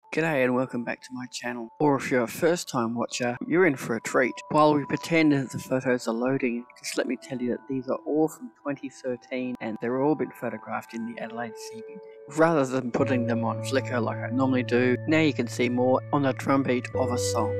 G'day and welcome back to my channel, or if you're a first time watcher, you're in for a treat. While we pretend that the photos are loading, just let me tell you that these are all from 2013 and they're all been photographed in the Adelaide CBD. Rather than putting them on Flickr like I normally do, now you can see more on the drumbeat of a song.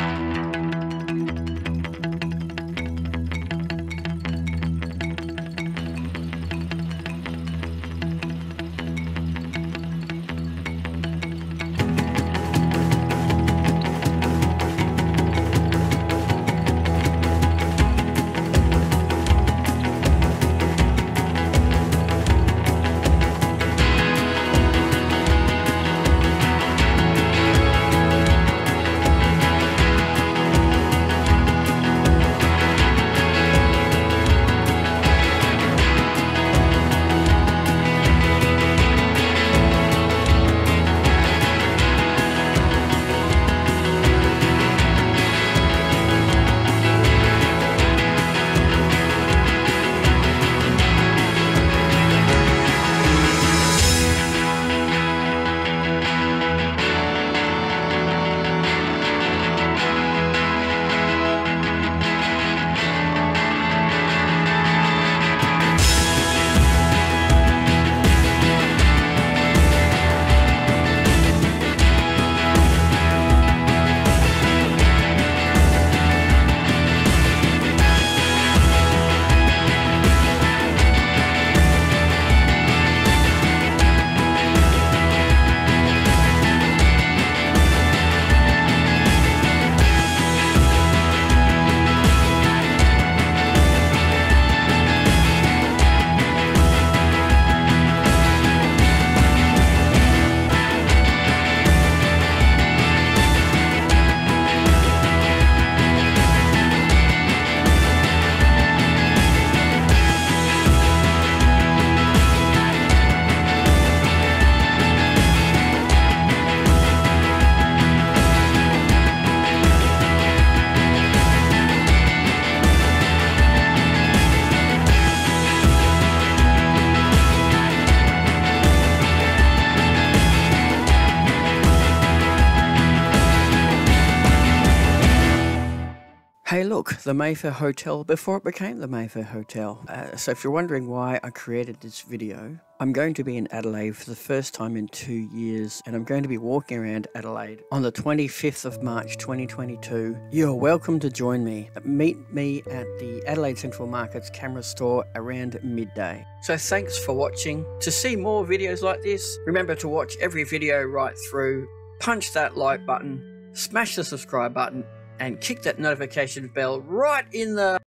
Hey look, the Mayfair Hotel before it became the Mayfair Hotel. So if you're wondering why I created this video, I'm going to be in Adelaide for the first time in 2 years, and I'm going to be walking around Adelaide on the 25th of March 2022. You're welcome to join me. Meet me at the Adelaide Central Markets camera store around midday. So thanks for watching. To see more videos like this, remember to watch every video right through, punch that like button, smash the subscribe button, and kick that notification bell right in the